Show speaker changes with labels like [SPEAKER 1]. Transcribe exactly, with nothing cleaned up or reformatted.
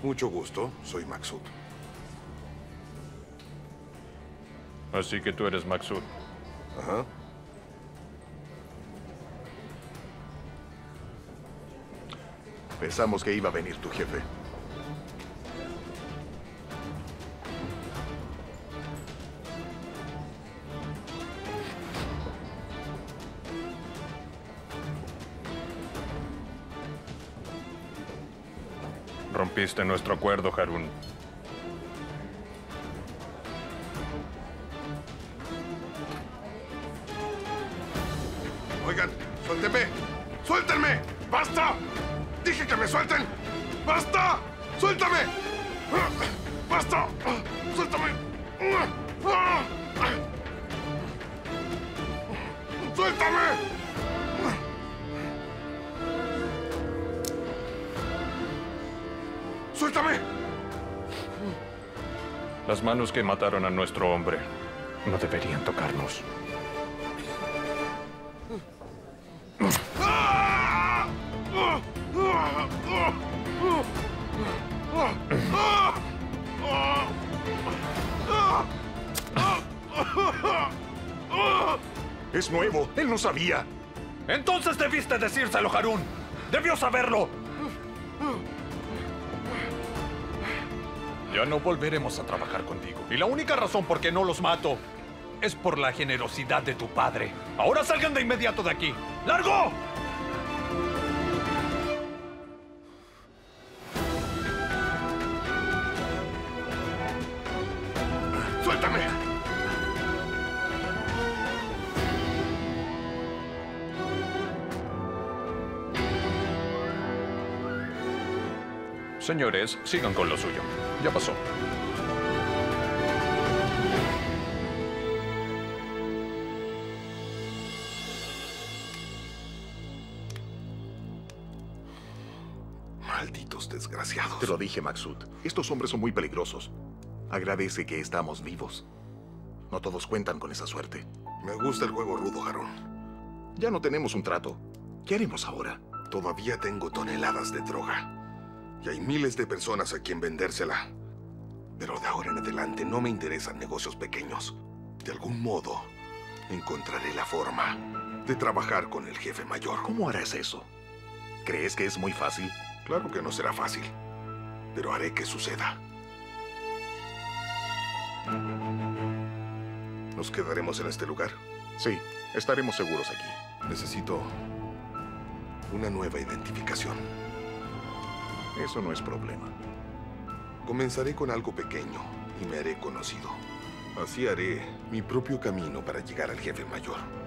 [SPEAKER 1] Mucho gusto, soy Maksud.
[SPEAKER 2] Así que tú eres Maksud.
[SPEAKER 1] Ajá.
[SPEAKER 3] Pensamos que iba a venir tu jefe.
[SPEAKER 2] Rompiste nuestro acuerdo, Harun.
[SPEAKER 1] Oigan, suéltenme. ¡Suéltenme! ¡Basta! ¡Dije que me suelten! ¡Basta! ¡Suéltame! ¡Basta! ¡Suéltame! ¡Suéltame! ¡Suéltame!
[SPEAKER 2] Las manos que mataron a nuestro hombre no deberían tocarnos.
[SPEAKER 3] Es nuevo. Él no sabía.
[SPEAKER 4] Entonces debiste decírselo, Harun. Debió saberlo. Ya no volveremos a trabajar contigo. Y la única razón por qué no los mato es por la generosidad de tu padre. Ahora salgan de inmediato de aquí. ¡Largo!
[SPEAKER 1] ¡Suéltame!
[SPEAKER 2] Señores, sigan con lo suyo. Ya pasó.
[SPEAKER 1] Malditos desgraciados.
[SPEAKER 3] Te lo dije, Maksud. Estos hombres son muy peligrosos. Agradece que estamos vivos. No todos cuentan con esa suerte.
[SPEAKER 1] Me gusta el juego rudo, Harun.
[SPEAKER 3] Ya no tenemos un trato. ¿Qué haremos ahora?
[SPEAKER 1] Todavía tengo toneladas de droga. Y hay miles de personas a quien vendérsela. Pero de ahora en adelante no me interesan negocios pequeños. De algún modo, encontraré la forma de trabajar con el jefe mayor.
[SPEAKER 3] ¿Cómo harás eso? ¿Crees que es muy fácil?
[SPEAKER 1] Claro que no será fácil, pero haré que suceda. ¿Nos quedaremos en este lugar?
[SPEAKER 3] Sí, estaremos seguros aquí.
[SPEAKER 1] Necesito una nueva identificación.
[SPEAKER 3] Eso no es problema.
[SPEAKER 1] Comenzaré con algo pequeño y me haré conocido. Así haré mi propio camino para llegar al jefe mayor.